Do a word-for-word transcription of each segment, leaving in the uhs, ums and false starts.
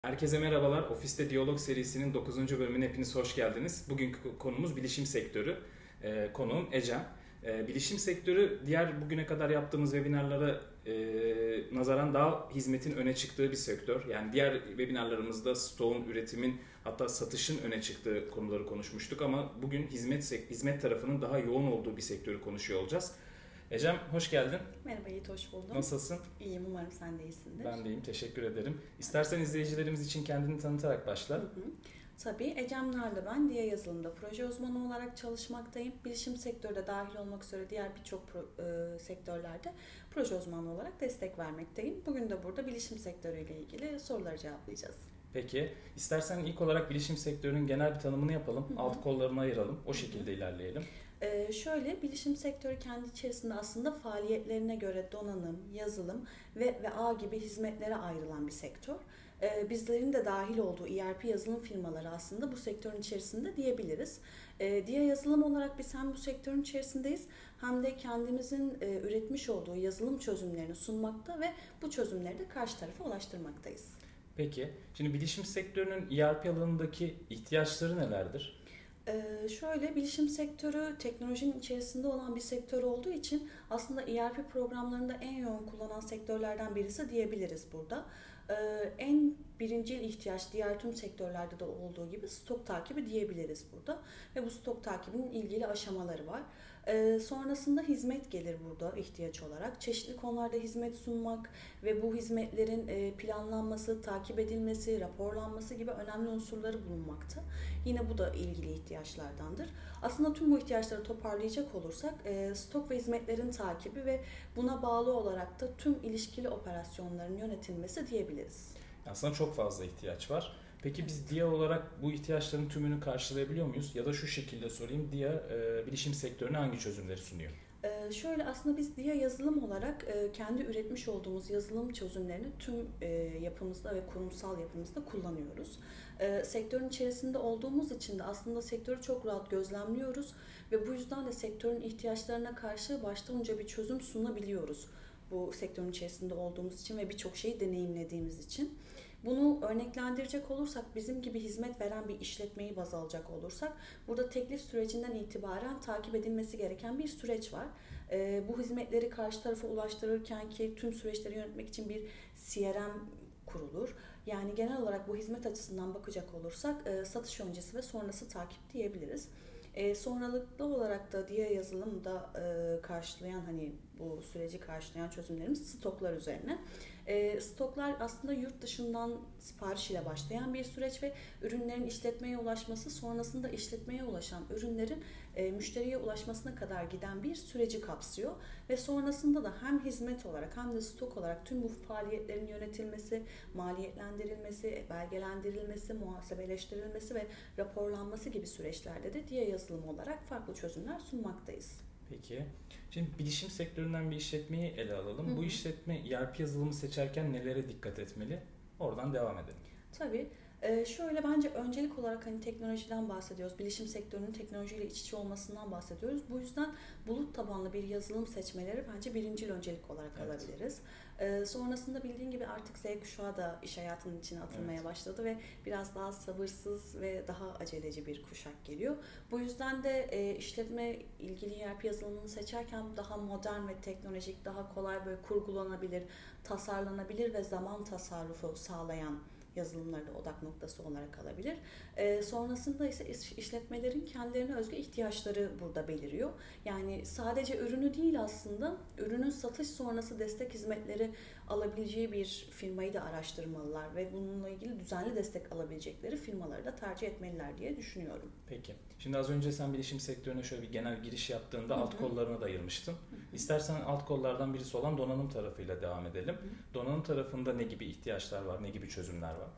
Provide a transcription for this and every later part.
Herkese merhabalar. Ofiste Diyalog serisinin dokuzuncu bölümüne hepiniz hoş geldiniz. Bugünkü konumuz bilişim sektörü. Ee, konuğum Ecem. Ee, bilişim sektörü diğer bugüne kadar yaptığımız webinarlara e, nazaran daha hizmetin öne çıktığı bir sektör. Yani diğer webinarlarımızda stoğun, üretimin hatta satışın öne çıktığı konuları konuşmuştuk ama bugün hizmet hizmet tarafının daha yoğun olduğu bir sektörü konuşuyor olacağız. Ecem hoş geldin. Merhaba Yiğit, hoş buldum. Nasılsın? İyiyim, umarım sen de iyisindir. Ben de iyiyim, teşekkür ederim. İstersen izleyicilerimiz için kendini tanıtarak başla. Hı hı. Tabii, Ecem Narlı ben. Dia Yazılım'da proje uzmanı olarak çalışmaktayım. Bilişim sektörde dahil olmak üzere diğer birçok pro, e, sektörlerde proje uzmanı olarak destek vermekteyim. Bugün de burada bilişim sektörüyle ilgili soruları cevaplayacağız. Peki, istersen ilk olarak bilişim sektörünün genel bir tanımını yapalım, Hı hı. alt kollarına ayıralım, o şekilde Hı hı. ilerleyelim. Ee, şöyle, bilişim sektörü kendi içerisinde aslında faaliyetlerine göre donanım, yazılım ve, ve ağ gibi hizmetlere ayrılan bir sektör. Ee, bizlerin de dahil olduğu E R P yazılım firmaları aslında bu sektörün içerisinde diyebiliriz. Ee, Dia Yazılım olarak biz hem bu sektörün içerisindeyiz hem de kendimizin e, üretmiş olduğu yazılım çözümlerini sunmakta ve bu çözümleri de karşı tarafa ulaştırmaktayız. Peki, şimdi bilişim sektörünün E R P alanındaki ihtiyaçları nelerdir? Ee, şöyle, bilişim sektörü teknolojinin içerisinde olan bir sektör olduğu için aslında E R P programlarında en yoğun kullanan sektörlerden birisi diyebiliriz burada. Ee, en birincil ihtiyaç diğer tüm sektörlerde de olduğu gibi stok takibi diyebiliriz burada. Ve bu stok takibinin ilgili aşamaları var. Ee, sonrasında hizmet gelir burada ihtiyaç olarak. Çeşitli konularda hizmet sunmak ve bu hizmetlerin e, planlanması, takip edilmesi, raporlanması gibi önemli unsurları bulunmakta. Yine bu da ilgili ihtiyaçlardandır. Aslında tüm bu ihtiyaçları toparlayacak olursak e, stok ve hizmetlerin takibi ve buna bağlı olarak da tüm ilişkili operasyonların yönetilmesi diyebiliriz. Aslında çok fazla ihtiyaç var. Peki biz Dia olarak bu ihtiyaçların tümünü karşılayabiliyor muyuz? Ya da şu şekilde sorayım, Dia e, bilişim sektörüne hangi çözümleri sunuyor? Ee, şöyle, aslında biz Dia Yazılım olarak e, kendi üretmiş olduğumuz yazılım çözümlerini tüm e, yapımızda ve kurumsal yapımızda kullanıyoruz. E, sektörün içerisinde olduğumuz için de aslında sektörü çok rahat gözlemliyoruz ve bu yüzden de sektörün ihtiyaçlarına karşı baştanca bir çözüm sunabiliyoruz. Bu sektörün içerisinde olduğumuz için ve birçok şeyi deneyimlediğimiz için. Bunu örneklendirecek olursak, bizim gibi hizmet veren bir işletmeyi baz alacak olursak, burada teklif sürecinden itibaren takip edilmesi gereken bir süreç var. Ee, bu hizmetleri karşı tarafa ulaştırırken ki tüm süreçleri yönetmek için bir C R M kurulur. Yani genel olarak bu hizmet açısından bakacak olursak e, satış öncesi ve sonrası takip diyebiliriz. E, sonralıklı olarak da Dia Yazılım da e, karşılayan, hani bu süreci karşılayan çözümlerimiz stoklar üzerine. E, stoklar aslında yurt dışından sipariş ile başlayan bir süreç ve ürünlerin işletmeye ulaşması, sonrasında işletmeye ulaşan ürünlerin e, müşteriye ulaşmasına kadar giden bir süreci kapsıyor. Ve sonrasında da hem hizmet olarak hem de stok olarak tüm bu faaliyetlerin yönetilmesi, maliyetlendirilmesi, belgelendirilmesi, muhasebeleştirilmesi ve raporlanması gibi süreçlerde de Dia Yazılım olarak farklı çözümler sunmaktayız. Peki, şimdi bilişim sektöründen bir işletmeyi ele alalım. Hı hı. Bu işletme E R P yazılımı seçerken nelere dikkat etmeli? Oradan devam edelim. Tabii. Ee, şöyle, bence öncelik olarak hani teknolojiden bahsediyoruz. Bilişim sektörünün teknolojiyle iç içe olmasından bahsediyoruz. Bu yüzden bulut tabanlı bir yazılım seçmeleri bence birincil öncelik olarak Evet. alabiliriz. Ee, sonrasında bildiğin gibi artık Z kuşağı da iş hayatının içine atılmaya Evet. başladı ve biraz daha sabırsız ve daha aceleci bir kuşak geliyor. Bu yüzden de e, işletme ilgili E R P yazılımını seçerken daha modern ve teknolojik, daha kolay böyle kurgulanabilir, tasarlanabilir ve zaman tasarrufu sağlayan yazılımları da odak noktası olarak alabilir. E, sonrasında ise işletmelerin kendilerine özgü ihtiyaçları burada beliriyor. Yani sadece ürünü değil, aslında ürünün satış sonrası destek hizmetleri alabileceği bir firmayı da araştırmalılar ve bununla ilgili düzenli destek alabilecekleri firmaları da tercih etmeliler diye düşünüyorum. Peki. Şimdi az önce sen bilişim sektörüne şöyle bir genel giriş yaptığında Hı hı. alt kollarına da ayırmıştın. Hı hı. İstersen alt kollardan birisi olan donanım tarafıyla devam edelim. Hı hı. Donanım tarafında ne gibi ihtiyaçlar var, ne gibi çözümler var?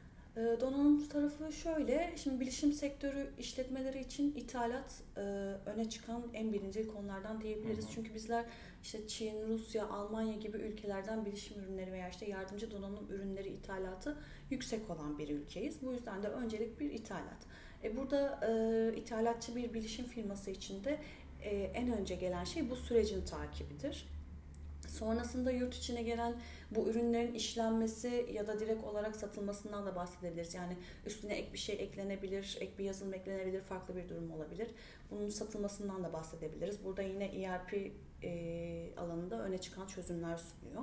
E, Donanım tarafı şöyle, şimdi bilişim sektörü işletmeleri için ithalat e, öne çıkan en birinci konulardan diyebiliriz. Hı hı. Çünkü bizler işte Çin, Rusya, Almanya gibi ülkelerden bilişim ürünleri veya işte yardımcı donanım ürünleri ithalatı yüksek olan bir ülkeyiz. Bu yüzden de öncelik bir ithalat. E, burada e, ithalatçı bir bilişim firması için de e, en önce gelen şey bu sürecin takibidir. Sonrasında yurt içine gelen bu ürünlerin işlenmesi ya da direkt olarak satılmasından da bahsedebiliriz. Yani üstüne ek bir şey eklenebilir, ek bir yazılım eklenebilir, farklı bir durum olabilir. Bunun satılmasından da bahsedebiliriz. Burada yine E R P e, alanında öne çıkan çözümler sunuyor.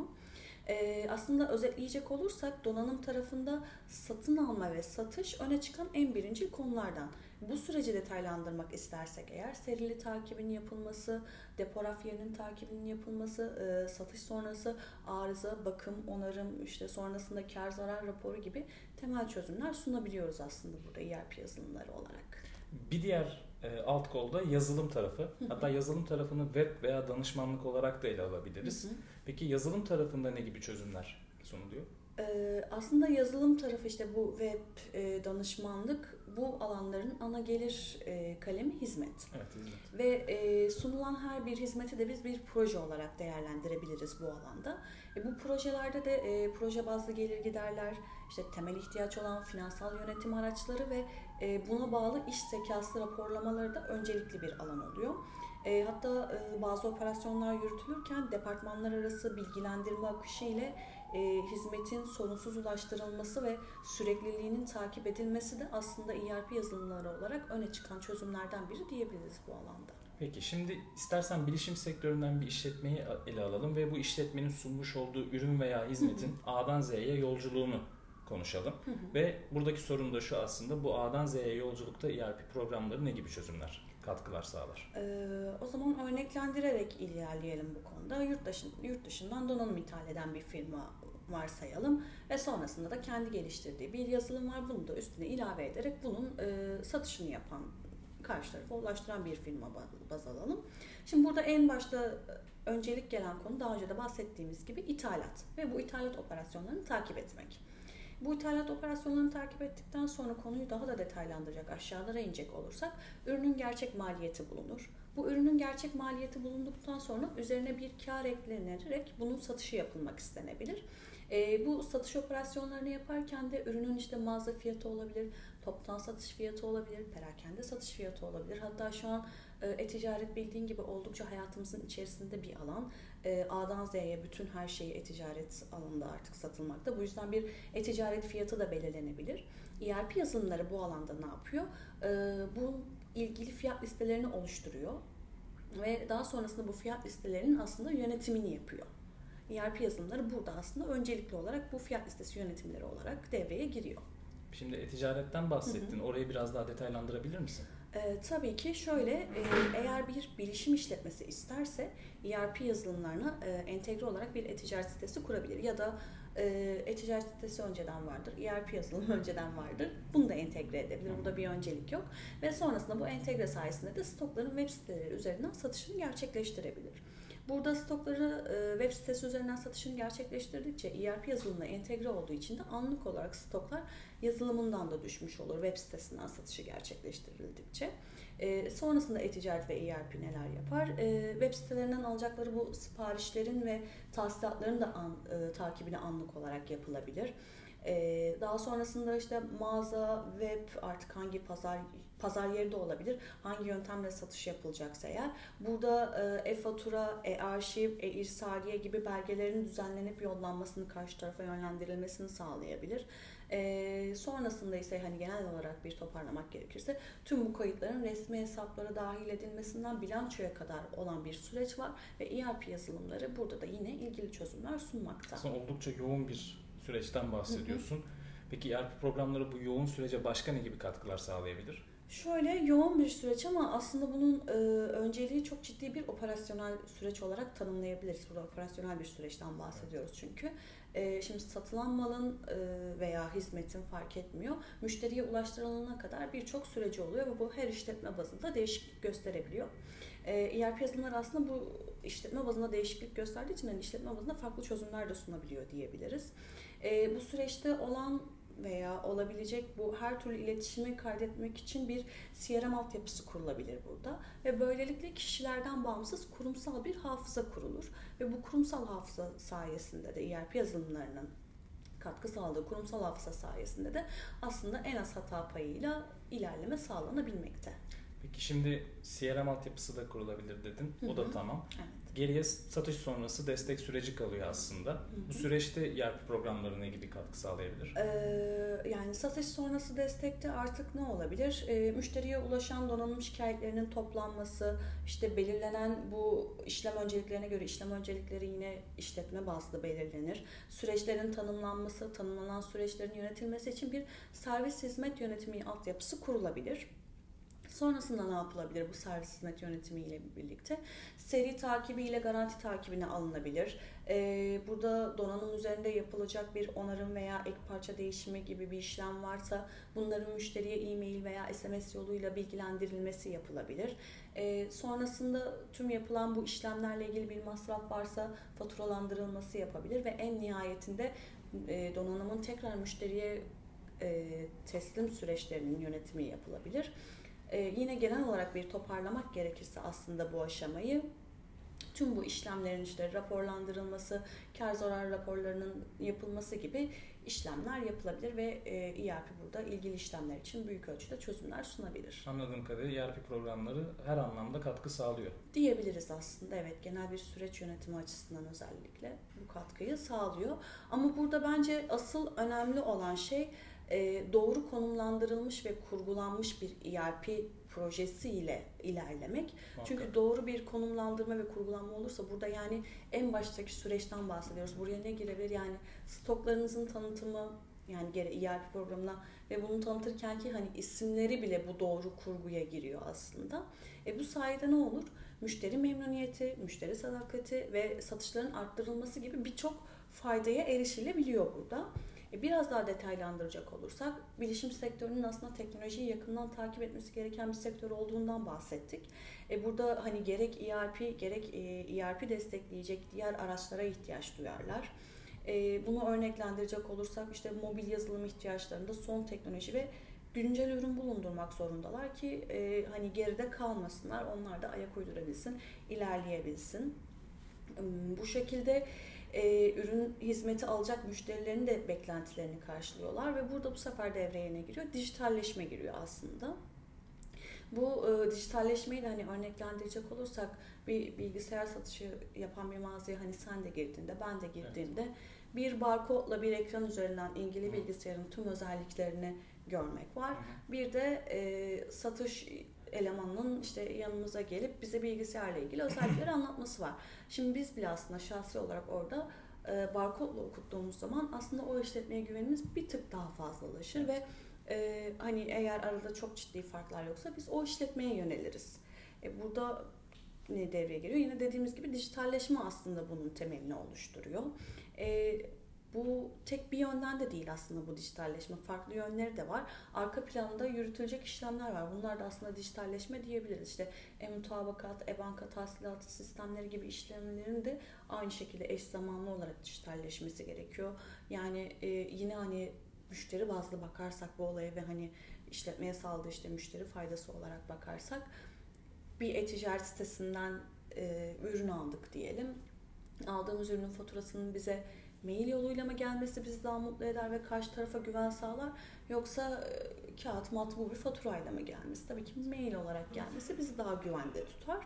E, aslında özetleyecek olursak donanım tarafında satın alma ve satış öne çıkan en birinci konulardan. Bu süreci detaylandırmak istersek eğer serili takibin yapılması, depo raf yerinin takibinin yapılması, e, satış sonrası arıza, bakım, onarım, işte sonrasında kar zarar raporu gibi temel çözümler sunabiliyoruz aslında burada E R P yazılımları olarak. Bir diğer e, alt kolda yazılım tarafı. Hı hı. Hatta yazılım tarafını web veya danışmanlık olarak da ele alabiliriz. Hı hı. Peki yazılım tarafında ne gibi çözümler sunuluyor? Ee, aslında yazılım tarafı işte bu web, e, danışmanlık bu alanların ana gelir e, kalemi hizmet. Evet, hizmet. Ve e, sunulan her bir hizmeti de biz bir proje olarak değerlendirebiliriz bu alanda. E, bu projelerde de e, proje bazlı gelir giderler, işte temel ihtiyaç olan finansal yönetim araçları ve e, buna bağlı iş zekası raporlamaları da öncelikli bir alan oluyor. E, hatta e, bazı operasyonlar yürütülürken departmanlar arası bilgilendirme akışı ile e, hizmetin sorunsuz ulaştırılması ve sürekliliğinin takip edilmesi de aslında E R P yazılımları olarak öne çıkan çözümlerden biri diyebiliriz bu alanda. Peki şimdi istersen bilişim sektöründen bir işletmeyi ele alalım ve bu işletmenin sunmuş olduğu ürün veya hizmetin hı hı. A'dan Z'ye yolculuğunu konuşalım. Hı hı. Ve buradaki sorun da şu aslında, bu A'dan Z'ye yolculukta E R P programları ne gibi çözümler, katkılar sağlar? Ee, o zaman örneklendirerek ilerleyelim bu konuda. Yurt, dışın, yurt dışından donanım ithal eden bir firma varsayalım ve sonrasında da kendi geliştirdiği bir yazılım var. Bunu da üstüne ilave ederek bunun e, satışını yapan, karşı tarafa ulaştıran bir firma baz alalım. Şimdi burada en başta öncelik gelen konu daha önce de bahsettiğimiz gibi ithalat ve bu ithalat operasyonlarını takip etmek. Bu ithalat operasyonlarını takip ettikten sonra konuyu daha da detaylandıracak, aşağılara inecek olursak ürünün gerçek maliyeti bulunur. Bu ürünün gerçek maliyeti bulunduktan sonra üzerine bir kar eklenerek bunun satışı yapılmak istenebilir. E, bu satış operasyonlarını yaparken de ürünün işte mağaza fiyatı olabilir, toptan satış fiyatı olabilir, perakende satış fiyatı olabilir. Hatta şu an e-ticaret bildiğin gibi oldukça hayatımızın içerisinde bir alan. E, A'dan Z'ye bütün her şeyi e-ticaret alanında artık satılmakta. Bu yüzden bir e-ticaret fiyatı da belirlenebilir. E R P yazılımları bu alanda ne yapıyor? E, bu ilgili fiyat listelerini oluşturuyor ve daha sonrasında bu fiyat listelerinin aslında yönetimini yapıyor. E R P yazılımları burada aslında öncelikli olarak bu fiyat listesi yönetimleri olarak devreye giriyor. Şimdi e-ticaretten bahsettin. Hı hı. Orayı biraz daha detaylandırabilir misin? Ee, tabii ki şöyle, e, eğer bir bilişim işletmesi isterse E R P yazılımlarına e, entegre olarak bir e-ticaret sitesi kurabilir. Ya da e, e-ticaret sitesi önceden vardır, E R P yazılımı önceden vardır. Bunu da entegre edebilir. Burada bir öncelik yok. Ve sonrasında bu entegre sayesinde de stokların web siteleri üzerinden satışını gerçekleştirebilir. Burada stokları e, web sitesi üzerinden satışını gerçekleştirdikçe E R P yazılımına entegre olduğu için de anlık olarak stoklar yazılımından da düşmüş olur web sitesinden satışı gerçekleştirildikçe. E, sonrasında e-ticaret ve E R P neler yapar? E, web sitelerinden alacakları bu siparişlerin ve tahsilatların da an, e, takibini anlık olarak yapılabilir. E, daha sonrasında işte mağaza, web, artık hangi pazar pazar yeri de olabilir. Hangi yöntemle satış yapılacaksa eğer. Burada e, e-fatura, e-arşiv, e-irsaliye gibi belgelerin düzenlenip yollanmasını, karşı tarafa yönlendirilmesini sağlayabilir. E, sonrasında ise hani genel olarak bir toparlamak gerekirse tüm bu kayıtların resmi hesaplara dahil edilmesinden bilançoya kadar olan bir süreç var ve E R P yazılımları burada da yine ilgili çözümler sunmakta. Aslında oldukça yoğun bir süreçten bahsediyorsun. Hı hı. Peki E R P programları bu yoğun sürece başka ne gibi katkılar sağlayabilir? Şöyle yoğun bir süreç ama aslında bunun e, önceliği çok ciddi bir operasyonel süreç olarak tanımlayabiliriz. Burada operasyonel bir süreçten bahsediyoruz çünkü. E, şimdi satılan malın e, veya hizmetin fark etmiyor. Müşteriye ulaştırılana kadar birçok süreci oluyor ve bu her işletme bazında değişiklik gösterebiliyor. E, E R P yazılımları aslında bu işletme bazında değişiklik gösterdiği için yani işletme bazında farklı çözümler de sunabiliyor diyebiliriz. E, bu süreçte olan veya olabilecek bu her türlü iletişimi kaydetmek için bir C R M altyapısı kurulabilir burada ve böylelikle kişilerden bağımsız kurumsal bir hafıza kurulur ve bu kurumsal hafıza sayesinde de E R P yazılımlarının katkı sağladığı kurumsal hafıza sayesinde de aslında en az hata payıyla ilerleme sağlanabilmekte. Peki şimdi C R M altyapısı da kurulabilir dedin. O da tamam. Evet. Geriye satış sonrası destek süreci kalıyor aslında. Hı hı. Bu süreçte E R P programları ne gibi katkı sağlayabilir? Ee, yani satış sonrası destekte artık ne olabilir? Ee, müşteriye ulaşan donanım şikayetlerinin toplanması, işte belirlenen bu işlem önceliklerine göre işlem öncelikleri yine işletme bazlı belirlenir. Süreçlerin tanımlanması, tanımlanan süreçlerin yönetilmesi için bir servis hizmet yönetimi altyapısı kurulabilir. Sonrasında ne yapılabilir bu servis hizmet yönetimi ile birlikte? Seri takibi ile garanti takibine alınabilir. Ee, burada donanım üzerinde yapılacak bir onarım veya ek parça değişimi gibi bir işlem varsa bunların müşteriye e-mail veya S M S yoluyla bilgilendirilmesi yapılabilir. Ee, sonrasında tüm yapılan bu işlemlerle ilgili bir masraf varsa faturalandırılması yapabilir ve en nihayetinde e, donanımın tekrar müşteriye e, teslim süreçlerinin yönetimi yapılabilir. Ee, yine genel olarak bir toparlamak gerekirse aslında bu aşamayı tüm bu işlemlerin işte raporlandırılması, kar zarar raporlarının yapılması gibi işlemler yapılabilir ve E R P burada ilgili işlemler için büyük ölçüde çözümler sunabilir. Anladığım kadarıyla E R P programları her anlamda katkı sağlıyor. Diyebiliriz aslında, evet, genel bir süreç yönetimi açısından özellikle bu katkıyı sağlıyor. Ama burada bence asıl önemli olan şey doğru konumlandırılmış ve kurgulanmış bir E R P projesiyle ilerlemek. Muhakkak. Çünkü doğru bir konumlandırma ve kurgulanma olursa burada yani en baştaki süreçten bahsediyoruz. Buraya ne girebilir? Yani stoklarınızın tanıtımı, yani gene E R P programına ve bunu tanıtırken ki hani isimleri bile bu doğru kurguya giriyor aslında. E bu sayede ne olur? Müşteri memnuniyeti, müşteri sadakati ve satışların arttırılması gibi birçok faydaya erişilebiliyor burada. Biraz daha detaylandıracak olursak, bilişim sektörünün aslında teknolojiyi yakından takip etmesi gereken bir sektör olduğundan bahsettik. Burada hani gerek E R P gerek E R P destekleyecek diğer araçlara ihtiyaç duyarlar. Bunu örneklendirecek olursak işte mobil yazılım ihtiyaçlarında son teknoloji ve güncel ürün bulundurmak zorundalar ki hani geride kalmasınlar, onlar da ayak uydurabilsin, ilerleyebilsin. Bu şekilde E, ürün hizmeti alacak müşterilerin de beklentilerini karşılıyorlar ve burada bu sefer devreye ne giriyor? Dijitalleşme giriyor aslında. Bu e, dijitalleşmeyi de hani örneklendirecek olursak bir bilgisayar satışı yapan bir mağazaya hani sen de girdiğinde, ben de girdiğimde evet. bir barkodla bir ekran üzerinden ilgili Hı. bilgisayarın tüm özelliklerini görmek var. Hı. Bir de e, satış elemanının işte yanımıza gelip bize bilgisayarla ilgili özellikleri anlatması var. Şimdi biz bile aslında şahsi olarak orada e, barkodla okuttuğumuz zaman aslında o işletmeye güvenimiz bir tık daha fazlalaşır ve e, hani eğer arada çok ciddi farklar yoksa biz o işletmeye yöneliriz. E, burada ne devreye giriyor? Yine dediğimiz gibi dijitalleşme aslında bunun temelini oluşturuyor. E, Bu tek bir yönden de değil aslında bu dijitalleşme. Farklı yönleri de var. Arka planda yürütülecek işlemler var. Bunlar da aslında dijitalleşme diyebiliriz. İşte e-mutabakat, e-banka tahsilatı sistemleri gibi işlemlerin de aynı şekilde eş zamanlı olarak dijitalleşmesi gerekiyor. Yani e, yine hani müşteri bazlı bakarsak bu olaya ve hani işletmeye sağladığı işte müşteri faydası olarak bakarsak bir e-ticaret sitesinden e, ürün aldık diyelim. Aldığımız ürünün faturasının bize mail yoluyla mı gelmesi bizi daha mutlu eder ve karşı tarafa güven sağlar, yoksa e, kağıt matbu bir faturayla mı gelmesi? Tabii ki mail olarak gelmesi bizi daha güvende tutar.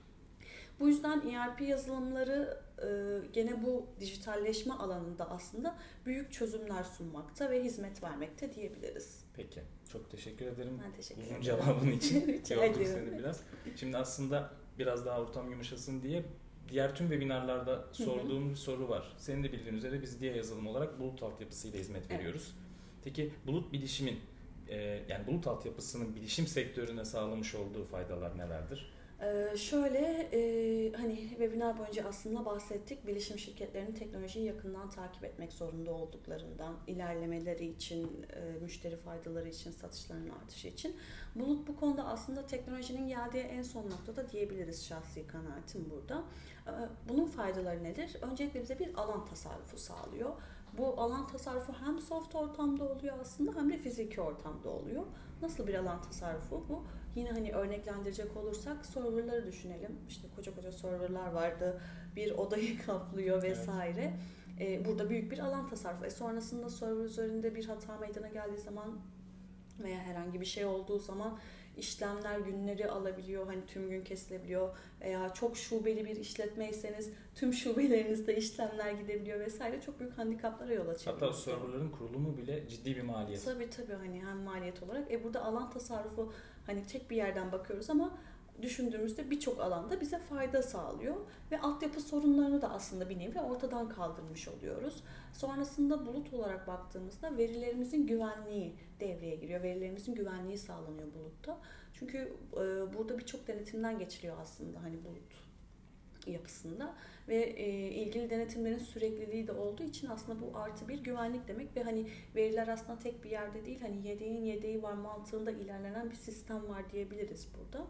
Bu yüzden E R P yazılımları e, gene bu dijitalleşme alanında aslında büyük çözümler sunmakta ve hizmet vermekte diyebiliriz. Peki, çok teşekkür ederim. Ben teşekkür Uzun ederim. cevabın için yorduk seni biraz. Şimdi aslında biraz daha ortam yumuşasın diye diğer tüm webinarlarda sorduğum bir soru var. Senin de bildiğin üzere biz Dia yazılım olarak bulut altyapısıyla hizmet veriyoruz. Evet. Peki bulut bilişimin, e, yani bulut altyapısının bilişim sektörüne sağlamış olduğu faydalar nelerdir? Ee, şöyle e, hani webinar boyunca aslında bahsettik. Bilişim şirketlerinin teknolojiyi yakından takip etmek zorunda olduklarından, ilerlemeleri için, e, müşteri faydaları için, satışların artışı için. Bulut bu konuda aslında teknolojinin geldiği en son noktada diyebiliriz, şahsi kanaatim burada. E, bunun faydaları nedir? Öncelikle bize bir alan tasarrufu sağlıyor. Bu alan tasarrufu hem soft ortamda oluyor aslında hem de fiziki ortamda oluyor. Nasıl bir alan tasarrufu bu? Yine hani örneklendirecek olursak serverları düşünelim. İşte koca koca serverlar vardı. Bir odayı kaplıyor vesaire. Evet. Ee, burada büyük bir alan tasarrufu. E sonrasında server üzerinde bir hata meydana geldiği zaman veya herhangi bir şey olduğu zaman işlemler günleri alabiliyor. Hani tüm gün kesilebiliyor veya çok şubeli bir işletmeyseniz tüm şubelerinizde işlemler gidebiliyor vesaire. Çok büyük handikaplara yol açabiliyor. Hatta serverların kurulumu bile ciddi bir maliyet. Tabii tabii hani hem maliyet olarak. E burada alan tasarrufu hani tek bir yerden bakıyoruz ama düşündüğümüzde birçok alanda bize fayda sağlıyor ve altyapı sorunlarını da aslında bir nevi ortadan kaldırmış oluyoruz. Sonrasında bulut olarak baktığımızda verilerimizin güvenliği devreye giriyor. Verilerimizin güvenliği sağlanıyor bulutta. Çünkü e, burada birçok denetimden geçiliyor aslında hani bulut yapısında ve e, ilgili denetimlerin sürekliliği de olduğu için aslında bu artı bir güvenlik demek ve hani veriler aslında tek bir yerde değil, hani yedeğin yedeği var mantığında ilerlenen bir sistem var diyebiliriz burada.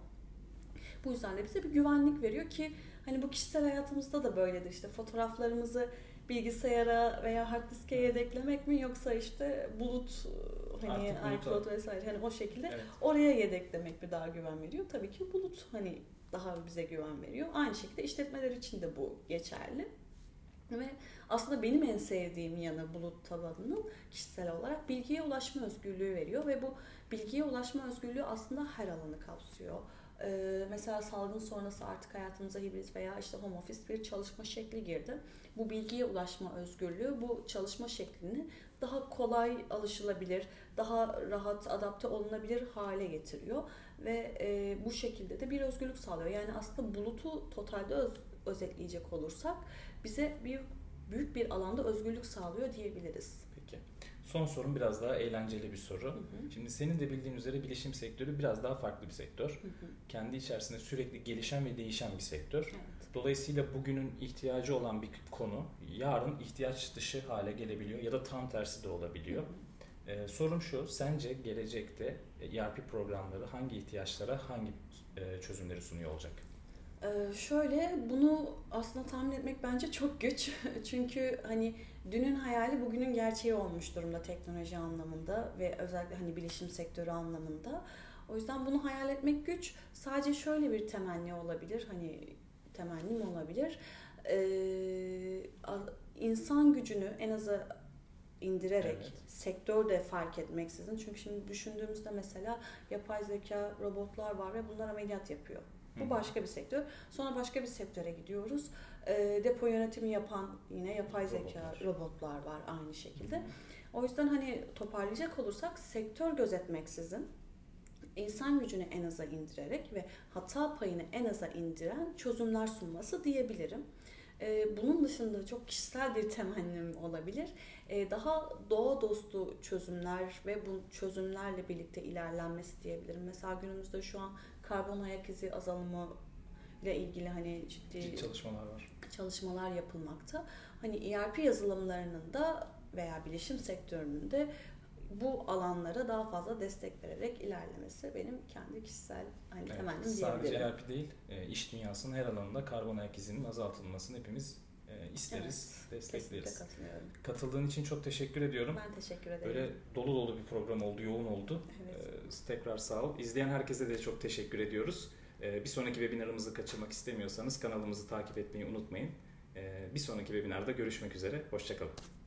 Bu yüzden de bize bir güvenlik veriyor ki hani bu kişisel hayatımızda da böyledir. İşte fotoğraflarımızı bilgisayara veya hard diske yedeklemek mi yoksa işte bulut hani iCloud vesaire hani o şekilde evet. Oraya yedeklemek mi daha güven veriyor? Tabii ki bulut hani daha bize güven veriyor. Aynı şekilde işletmeler için de bu geçerli. Ve aslında benim en sevdiğim yanı bulut tabanının kişisel olarak bilgiye ulaşma özgürlüğü veriyor ve bu bilgiye ulaşma özgürlüğü aslında her alanı kapsıyor. Ee, mesela salgın sonrası artık hayatımıza hibrit veya işte home office bir çalışma şekli girdi. Bu bilgiye ulaşma özgürlüğü bu çalışma şeklini daha kolay alışılabilir, daha rahat adapte olunabilir hale getiriyor ve e, bu şekilde de bir özgürlük sağlıyor. Yani aslında bulutu totalde öz, özetleyecek olursak bize bir büyük bir alanda özgürlük sağlıyor diyebiliriz. Peki. Son sorum biraz daha eğlenceli bir soru. Hı hı. Şimdi senin de bildiğin üzere bilişim sektörü biraz daha farklı bir sektör. Hı hı. Kendi içerisinde sürekli gelişen ve değişen bir sektör. Evet. Dolayısıyla bugünün ihtiyacı olan bir konu yarın ihtiyaç dışı hale gelebiliyor ya da tam tersi de olabiliyor. Hı hı. Ee, sorum şu, sence gelecekte E R P programları hangi ihtiyaçlara hangi e, çözümleri sunuyor olacak? Ee, şöyle bunu aslında tahmin etmek bence çok güç. Çünkü hani dünün hayali bugünün gerçeği olmuş durumda teknoloji anlamında ve özellikle hani bilişim sektörü anlamında. O yüzden bunu hayal etmek güç. Sadece şöyle bir temenni olabilir. Hani temennim olabilir. Ee, insan gücünü en aza indirerek evet. Sektörde fark etmeksizin. Çünkü şimdi düşündüğümüzde mesela yapay zeka robotlar var ve bunlar ameliyat yapıyor. Bu başka bir sektör. Sonra başka bir sektöre gidiyoruz. E, depo yönetimi yapan yine yapay zeka robotlar, robotlar var aynı şekilde. Hı. O yüzden hani toparlayacak olursak sektör gözetmeksizin insan gücünü en aza indirerek ve hata payını en aza indiren çözümler sunması diyebilirim. E, bunun dışında çok kişisel bir temennim olabilir. E, daha doğa dostu çözümler ve bu çözümlerle birlikte ilerlenmesi diyebilirim. Mesela günümüzde şu an karbon ayak izi azalımı ile ilgili hani ciddi, ciddi çalışmalar var. Çalışmalar yapılmakta. Hani E R P yazılımlarının da veya bilişim sektörünün de bu alanlara daha fazla destek vererek ilerlemesi benim kendi kişisel hani evet, temennim diyebilirim. Sadece E R P değil, iş dünyasının her alanında karbon ayak izinin azaltılmasını hepimiz isteriz, evet, destekleriz. Katıldığın için çok teşekkür ediyorum. Ben teşekkür ederim. Böyle dolu dolu bir program oldu, yoğun oldu. Evet. Ee, tekrar sağ ol. İzleyen herkese de çok teşekkür ediyoruz. Ee, bir sonraki webinarımızı kaçırmak istemiyorsanız kanalımızı takip etmeyi unutmayın. Ee, bir sonraki webinarda görüşmek üzere. Hoşça kalın.